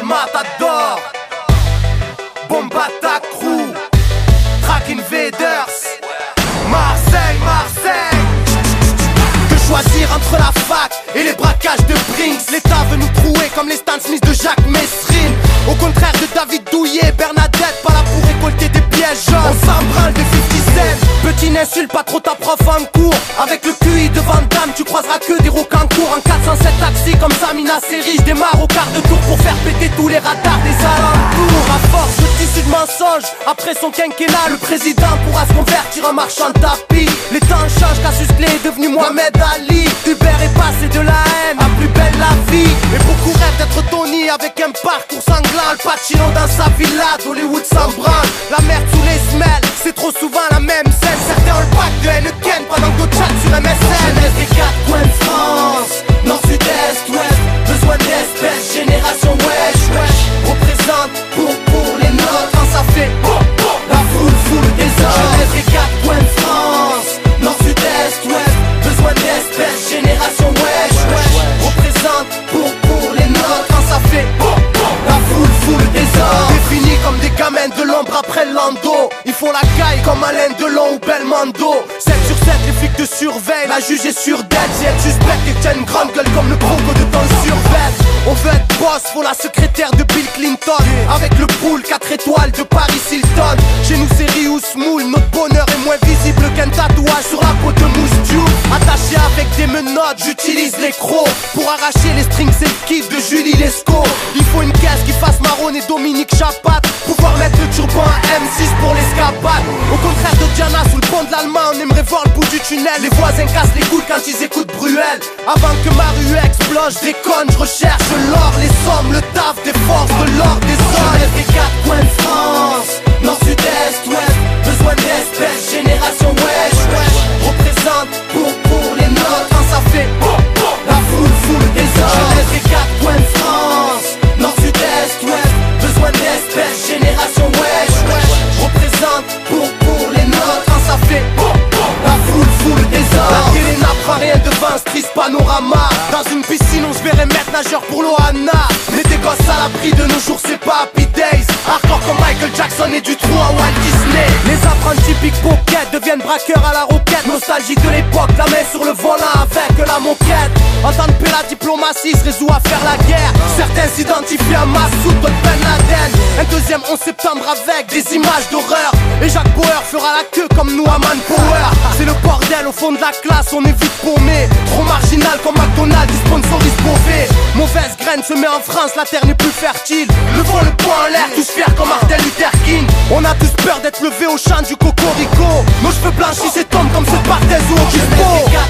El Matador, Bombata Crew, Track Invaders, Marseille, Marseille. Que choisir entre la fac et les braquages de Brinks? L'État veut nous trouer comme les Stan Smith de Jacques Messrine. Au contraire de David Douillet, Bernadette, pas là pour récolter des pièges jaunes. On s'embranle de 50 Cent. Petit n'insulte pas trop ta prof en cours. Avec le QI de Van Damme, tu croiseras que des rocancours. En 407 taxi comme Samina Seri, je démarre au quart de tour pour faire péter tous les radars des alentours. À force de tissus de mensonges, après son quinquennat, le président pourra se convertir en marchand de tapis. Les temps changent, Cassius Clay est devenu Mohamed Ali. Uber est passé de la haine à plus belle la vie. Et beaucoup rêvent d'être Tony avec un parcours sanglant. Al Pacino dans sa villa, d'Hollywood s'en branle. La merde sous les semelles, c'est trop souvent la même scène. Certains ont le pack de Heineken pendant que d'autres chattent sur MSN. Jeunesse des quatre coins de France, nord, sud, est, ouest. Besoin d'espèces, génération wesh, wesh. Représente pour les nôtres. Quand ça fait la foule des hommes. Jeunesse des quatre coins de France, nord, sud, est, ouest. Besoin d'espèces, génération wesh, wesh. Représente pour les nôtres. Quand ça fait la foule des hommes. Définis comme des gamins de l'ombre après le lando. Ils font la caille comme Alain Delon ou Belmondo. 7 sur 7, les flics te surveillent. La juge est sur dead. Si elle suspecte et que t'as une grande gueule comme le croco de ton survêt. On veut être boss, faut la secrétaire de Bill Clinton. Avec le pool 4 étoiles de Paris Hilton. Chez nous c'est Riou Smoul. Notre bonheur est moins visible qu'un tatouage sur la peau de Mousse Diouf. Attaché avec des menottes, j'utilise les crocs pour arracher les strings et le kiff de Julie Lescaut. Il faut une caisse qui fasse Marron et Dominique Chapat. Pouvoir mettre le turban à M6 pour l'escapade. Au contraire de Diana sous le pont de l'Allemand, on aimerait voir le bout du tunnel. Les voisins cassent les couilles quand ils écoutent Bruel. Avant que ma rue explose, je déconne, je recherche l'or, les sommes, le taf des forces de l'or des hommes. Jeunesse des quatre coins de France, nord, sud, est, ouest. Besoin d'espèces, génération wesh, wesh. Représente pour les nôtres. Quand ça fait la foule des hommes. Jeunesse des quatre coins de France, nord, sud, est, ouest. Besoin d'espèces, génération wesh, wesh. Représente pour les nôtres. Quand ça fait la foule des hommes. La télé n'apprend rien devant ce triste panorama. Dans une piscine on se verrait maître nageur pour l'Ohana. Mais des gosses à l'abri de nos jours c'est pas Happy Days. Hardcore comme Michael Jackson et du trou à Walt Disney. Les apprentis pickpocket deviennent braqueurs à la roquette. Nostalgie de l'époque, la main sur le volant avec la moquette. En temps de paix la diplomatie se résout à faire la guerre. Certains s'identifient à Massoud, d'autres Ben Laden. Un deuxième 11 septembre avec des images d'horreur. Et Jacques Bauer fera la queue comme nous à Manpower. C'est le bordel au fond de la classe, on est vite paumé. Trop marginal comme McDonald's, il sponsorise Beauvais. Mauvaise graine se met en France, la terre n'est plus fertile. Levons le poing en l'air, tous fiers comme Martin Luther King. On a tous peur d'être levés au chant du cocorico. Nos cheveux blanchissent et tombent comme ceux de Barthez ou Obispo.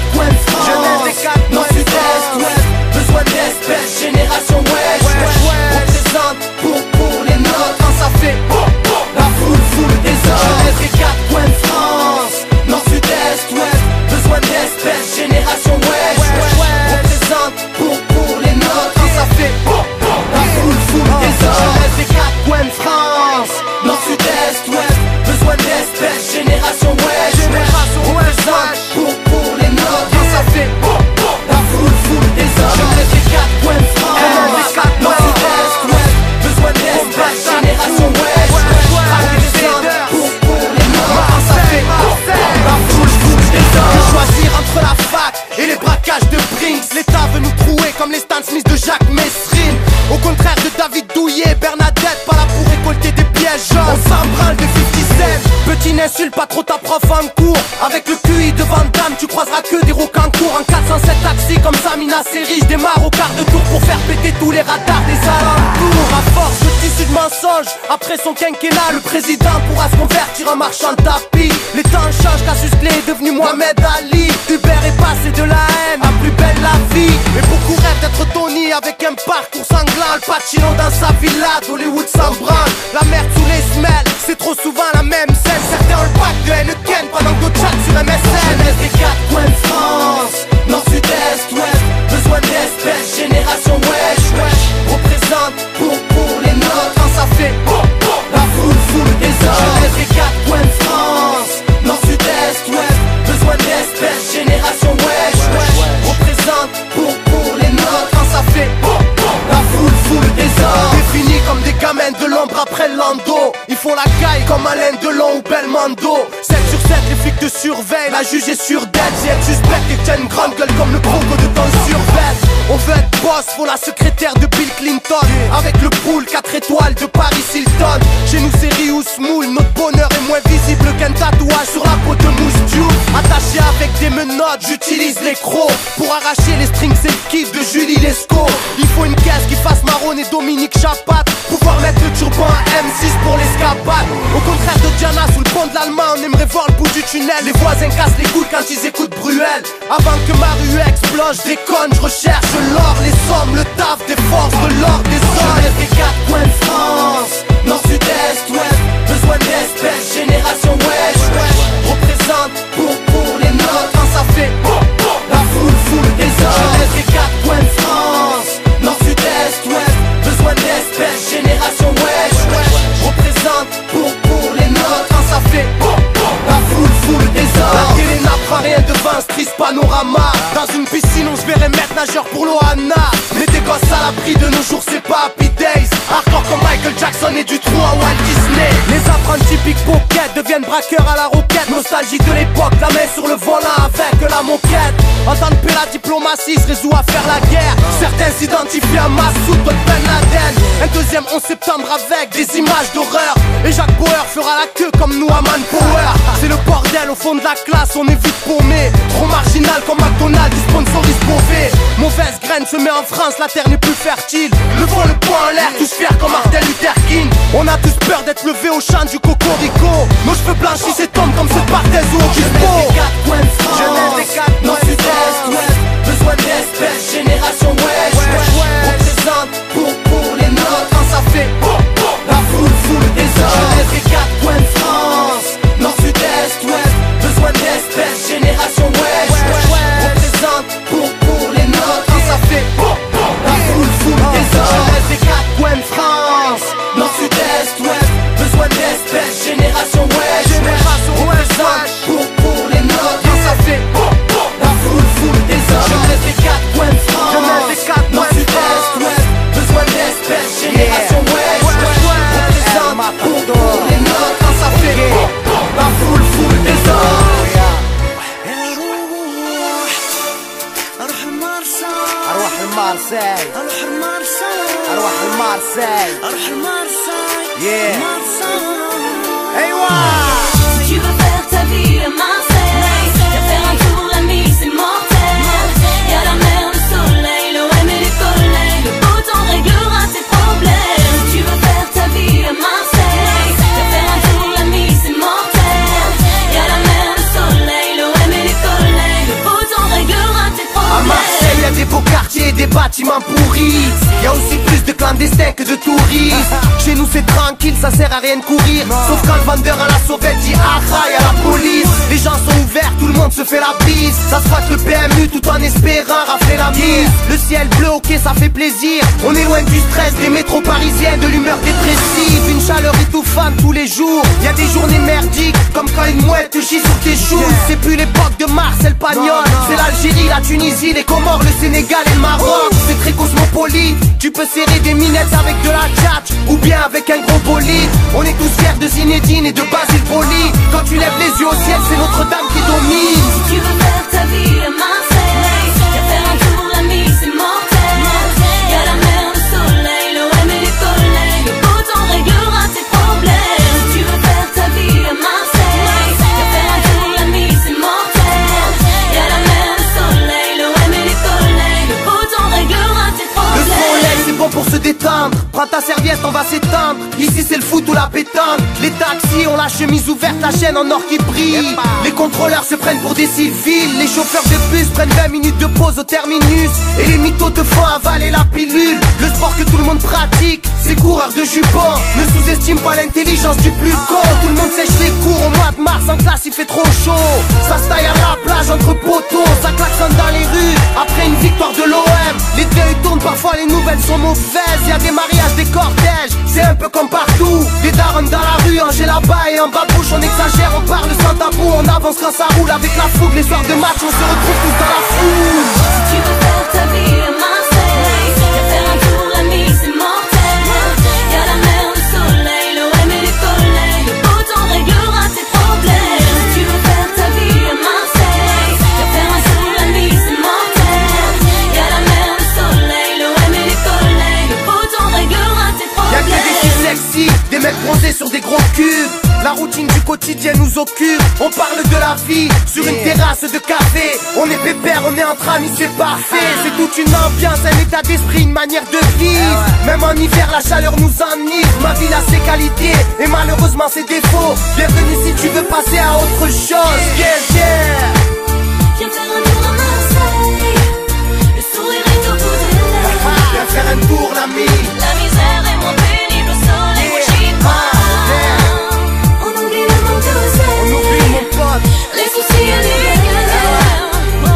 Jeunesse des quatre coins de France, besoin d'espèces, génération wesh, wesh. Représente pour les nôtres. Quand ça fait la foule des hommes. Jeunesse des quatre coins de France, nord, sud, est, ouest. Besoin d'espèces, génération wesh, wesh. Représente pour les nôtres. Quand ça fait la foule des hommes. Jeunesse des quatre coins de France, nord, sud, est, ouest. Besoin d'espèces, génération wesh, wesh. Représente pour les nôtres. Quand ça fait la foule des hommes. Jeunesse des quatre coins de France, nord, sud, est, ouest. Besoin d'espèces, génération wesh, wesh. Représente pour les nôtres. Quand ça fait la foule des hommes. Que choisir entre la fac et les braquages de Brinks? L'État veut nous trouer comme les Stan Smith de Jacques Messrine. Au contraire de David Douillet, Bernadette, pas là pour récolter des pièges jaunes. On s'embranle de 50 Cent. Petit n'insulte pas trop ta prof en cours. Avec le QI de Van Damme, tu croiseras que des rocancours. En 407 taxi comme Samina Seri, je démarre au quart de tour pour faire péter tous les radars des alentours. À force de tissus de mensonges, après son quinquennat, le président pourra se convertir en marchand de tapis. Les temps changent, Cassius Clay est devenu Mohamed Ali. Uber est passé de la haine à plus belle la vie. Et beaucoup rêvent d'être Tony avec un parcours sanglant. Al Pacino dans sa villa, d'Hollywood s'en branle. La merde sous les semelles, c'est trop souvent la même scène. Certains ont le pack de Heineken pendant que d'autres chattent sur MSN. Jeunesse des quatre coins de France, nord, sud, est, ouest. Besoin d'espèces, génération wesh, wesh. Représente pour les nôtres. Quand ça fait la foule des hommes. Jeunesse des quatre coins de France, nord, sud, est, ouest. Besoin d'espèces, génération wesh, wesh. Représente font la caille comme Alain Delon ou Belmondo. 7 sur 7 les flics te surveillent, la juge est sur dead. Si être suspect et que t'as une grande gueule comme le croco de ton survêt. On veut être boss, faut la secrétaire de Bill Clinton. Avec le pool 4 étoiles de Paris Hilton. Chez nous c'est Rious Moule, notre bonheur est moins visible qu'un tatouage sur la peau de Mousse Diouf. Attaché avec des menottes, j'utilise les crocs pour arracher les strings, c'est le kiff de Julie Lescaut. Il faut une caisse qui fasse Marron et Dominique Chapat, pouvoir mettre le turban à M6 pour l'escapade. Au contraire de Diana sous le pont de l'Allemagne, on aimerait voir le bout du tunnel. Les voisins cassent les couilles quand ils écoutent Bruel. Avant que ma rue explose, je déconne, je recherche l'or, les sommes, le taf des forces de l'ordre des hommes. Je des 4 coins de France, nord, sud, est, ouest. Besoin d'espèces, génération wesh, wesh. Représente pour les nôtres quand ça fait la foule des hommes. Je des 4 coins de France, nord, sud, est, ouest. Besoin d'espèces, génération wesh, wesh. Représente pour les nôtres quand ça fait la foule des hommes. La télé n'apprend rien devant un triste panorama. Dans une piscine on se verrait maître nageur pour l'Ohana. Mais des gosses à l'abri de nos jours c'est pas Happy Days. Hardcore comme Michael Jackson et du trou à Walt Disney. Les apprentis pickpocket deviennent braqueurs à la roquette. Nostalgie de l'époque, la main sur le volant avec la moquette. En temps de paix la diplomatie se résout à faire la guerre. Certains s'identifient à Massoud, d'autres Ben Laden. Un deuxième 11 septembre avec des images d'horreur. Et Jacques Bauer fera la queue comme nous à Manpower. C'est le bordel au fond de la classe, on est vite paumé. Trop marginal comme McDonald's, du sponsorise Beauvais. Mauvaise graine se met en France, la terre n'est plus fertile. Levons le poing en l'air, tous fiers comme Martin Luther King. On a tous peur d'être levés au chant du cocorico. Nos cheveux blanchissent et tombent comme ceux de Barthez ou Obispo. Jeunesse des 4 coins de France, jeunesse des 4 nord, sud, est, ouest. Besoin d'espèces, génération wesh, wesh. Représente pour les nôtres quand ça fait la foule des hommes. Jeunesse des 4 coins de France, nord, sud, est, ouest. Besoin d'espèces, génération wesh, wesh. Représente pour les nôtres quand ça fait la foule des hommes. Jeunesse des 4 coins de France, nord, sud, est, ouest. Besoin d'espèces, génération wesh, wesh. Représente pour les nôtres quand ça fait la foule des hommes. Jeunesse des 4 coins de France, nord, sud, est, ouest. Besoin d'espèces, génération wesh, wesh. Représente pour les nôtres quand ça fait la foule des hommes. أروح المارساي أروح المارساي أروح المارساي أيوة. Si tu veux faire ta vie à Marseille, viens faire un tour, l'ami, c'est mortel. Y'a la mer, le soleil, l'OM et les collègues. Le beau temps réglera tes problèmes. Si tu veux faire ta vie à Marseille, viens faire un tour, l'ami, c'est mortel. Y'a la mer, le soleil, l'OM et les collègues. Le beau temps réglera tes problèmes. À Marseille, y'a des beaux quartiers, des bâtiments pourris. Y'a aussi plus de clandestins que de touristes. Chez nous c'est tranquille, ça sert à rien de courir. Sauf quand le vendeur à la sauvette dit aïe à la police. Les gens sont ouverts, tout le monde se fait la bise. Ça se passe le PMU tout en espérant rafler la mise. Le ciel bleu, ok, ça fait plaisir. On est loin du stress des métros parisiens, de l'humeur dépressive. Une chaleur étouffante tous les jours. Y'a des journées merdiques, comme quand une mouette te chie sur tes choux. C'est plus l'époque de Marcel Pagnol. C'est l'Algérie, la Tunisie, les Comores, le Sénégal et le Maroc. C'est très cosmopolite. Tu peux serrer des minettes avec de la tchatch ou bien avec un gros bolide. On est tous fiers de Zinedine et de Basile Boli. Quand tu lèves les yeux au ciel, c'est Notre-Dame qui domine. Si tu veux faire ta vie à Marseille, viens faire un tour, l'ami, c'est mortel. Y'a la mer, le soleil, l'OM et les collègues. Le beau temps réglera tes problèmes. Si tu veux faire ta vie à Marseille, viens faire un tour, l'ami, c'est mortel. Y'a la mer, le soleil, l'OM et les collègues. Le beau temps réglera tes Le soleil problèmes. c'est bon pour se détendre. Prends ta serviette, on va s'étendre. Ici c'est le foot ou la pétanque. Les taxis ont la chemise ouverte, la chaîne en or qui brille. Les contrôleurs se prennent pour des civils. Les chauffeurs de bus prennent 20 minutes de pause au terminus. Et les mythos te font avaler la pilule. Le sport que tout le monde pratique, c'est coureur de jupons. Ne sous-estime pas l'intelligence du plus con. Tout le monde sèche les cours au mois de mars. En classe il fait trop chaud. Ça se taille à la plage entre poteaux. Ça klaxonne dans les rues après une victoire de l'OM. Les deuils tournent, parfois les nouvelles sont mauvaises. Y'a des mariages, des cortèges, c'est un peu comme partout. Des darons dans la rue, Angers là-bas et en bas de bouche. On exagère, on parle sans tabou. On avance quand ça roule avec la fougue. Les soirs de match, on se retrouve tous dans la foule. Si tu veux faire ta vie à Marseille, viens faire un tour, l'ami, c'est mortel. Y'a la mer, le soleil, l'OM et les collègues. routine du quotidien nous occupe. On parle de la vie sur une terrasse de café. On est pépère, on est entre amis, c'est parfait. C'est toute une ambiance, un état d'esprit, une manière de vivre. Même en hiver la chaleur nous enivre. Ma ville a ses qualités et malheureusement ses défauts. Bienvenue si tu veux passer à autre chose. Viens faire un tour à Marseille. Le sourire est au bout des lèvres. Viens faire un tour l'ami. La misère est moins pénible au soleil où j'y crois. On oublie le manque d'oseille. On oublie mon pote. Les soucis et les galères.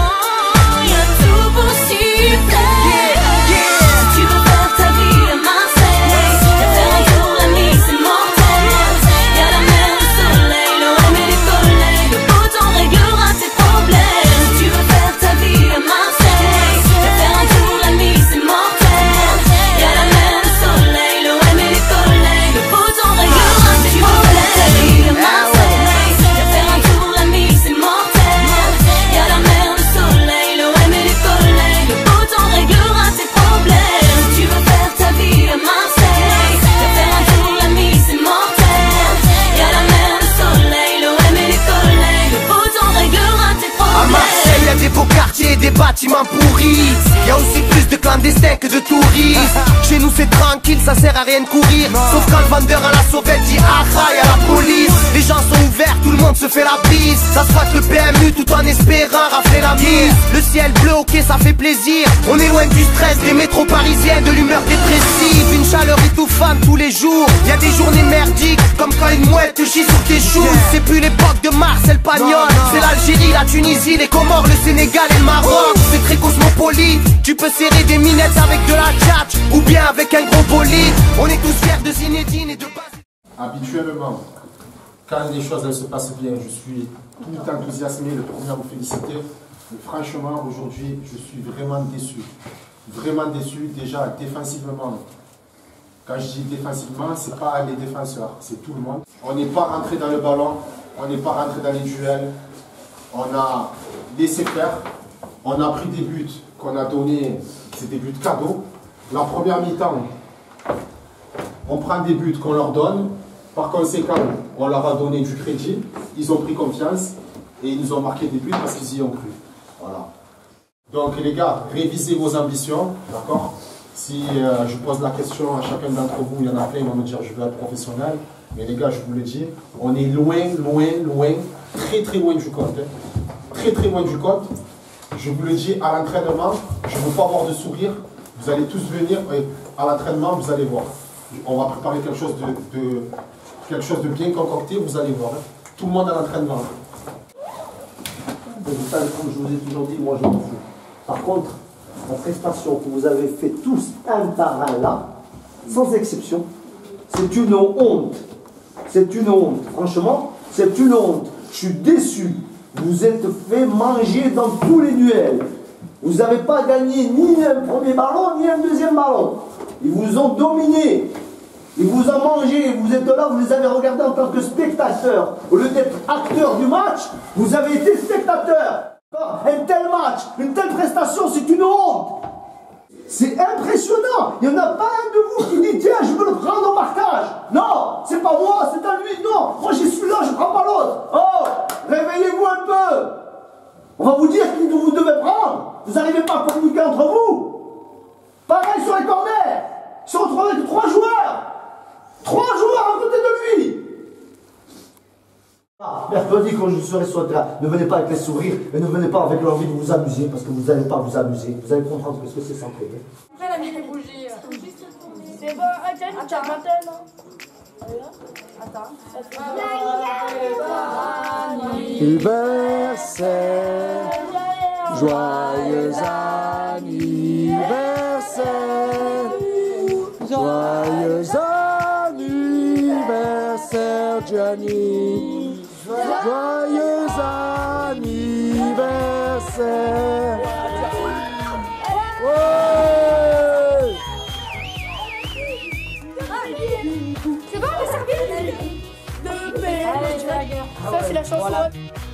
Oh, y'a tout pour s'y plaire. Si tu veux faire ta vie à Marseille, viens faire un tour l'ami, c'est mortel. Y'a la mer, le soleil, l'OM et les collègues. Le beau temps réglera tes problèmes. Si tu veux faire ta vie à Marseille, viens faire un tour l'ami, c'est mortel. Y'a la mer, le soleil, l'OM et les collègues. Le beau temps réglera tes problèmes. Ta vie à Marseille, viens faire un tour l'ami, c'est mortel. Y'a la mer, le soleil, l'OM et les collègues. Le beau temps réglera tes problèmes. Si tu veux faire ta vie à Marseille, viens faire un tour l'ami, c'est mortel. Y'a la mer, le soleil, l'OM et les collègues. Le beau temps réglera tes À problèmes. Marseille, y a des beaux quartiers, des bâtiments pourris. Y a aussi plus de clandestins que de touristes. Chez nous c'est tranquille, ça sert à rien de courir. Sauf quand le vendeur à la sauvette dit aïe à la police. Les gens sont ouverts, tout le monde se fait la bise. Ça se passe le PMU tout en espérant rafler la mise. Le ciel bleu, ok, ça fait plaisir. On est loin du stress des métros parisiens, de l'humeur dépressive. Une chaleur étouffante tous les jours. Y a des journées merdiques, comme quand une mouette te chie sur tes choux. C'est plus l'époque de Marcel Pagnol. C'est l'Algérie, la Tunisie, les Comores, le Sénégal et le Maroc. C'est très cosmopolite. Tu peux serrer des minettes avec de la tchatch ou bien avec un gros bolide. On est tous fiers de Zinedine et de Bas. Habituellement, quand les choses elles se passent bien, je suis tout enthousiasmé, le premier à vous féliciter. Mais franchement, aujourd'hui, je suis vraiment déçu. Vraiment déçu, déjà défensivement. Quand je dis défensivement, ce n'est pas les défenseurs, c'est tout le monde. On n'est pas rentré dans le ballon, on n'est pas rentré dans les duels. On a laissé faire, on a pris des buts qu'on a donnés, c'est des buts cadeaux. La première mi-temps, on prend des buts qu'on leur donne. Par conséquent, on leur a donné du crédit, ils ont pris confiance et ils nous ont marqué des buts parce qu'ils y ont cru. Voilà. Donc les gars, révisez vos ambitions, d'accord? Si je pose la question à chacun d'entre vous, il y en a plein, ils vont me dire je veux être professionnel. Mais les gars, je vous le dis, on est loin, très très loin du compte. Hein. Très très loin du compte. Je vous le dis, à l'entraînement, je ne veux pas avoir de sourire. Vous allez tous venir et à l'entraînement, vous allez voir. On va préparer quelque chose de bien concocté, vous allez voir. Hein. Tout le monde à l'entraînement. Vous savez, comme je vous ai toujours dit, moi je m'en fous. Par contre, la prestation que vous avez fait tous un par un là, sans exception, c'est une honte. C'est une honte. Franchement, c'est une honte. Je suis déçu. Vous êtes fait manger dans tous les duels. Vous n'avez pas gagné ni un premier ballon, ni un deuxième ballon. Ils vous ont dominé. Ils vous ont mangé. Vous êtes là, vous les avez regardés en tant que spectateurs. Au lieu d'être acteurs du match, vous avez été spectateurs. Un tel match, une telle prestation, c'est une honte. C'est impressionnant. Il n'y en a pas un de vous qui dit tiens, je veux le prendre au marquage. Non, c'est pas moi, c'est à lui. Non, moi j'ai celui-là, je ne prends pas l'autre. Oh, réveillez-vous un peu. On va vous dire qui vous devez prendre. Vous n'arrivez pas à communiquer entre vous. Pareil sur les corners. Ils se retrouvent avec 3 joueurs. 3 joueurs à côté de lui. Mercredi, quand je serai sur le terrain, ne venez pas avec les sourires et ne venez pas avec l'envie de vous amuser parce que vous n'allez pas vous amuser. Vous allez comprendre ce que c'est sans payer. Après, la mise des bougies. C'est bon, attends, maintenant. Attends. Anniversaire, joyeux anniversaire, joyeux anniversaire, Gianni. Joyeux anniversaire. Ouais. C'est bon, on a servi. Ça, c'est la chanson. Voilà.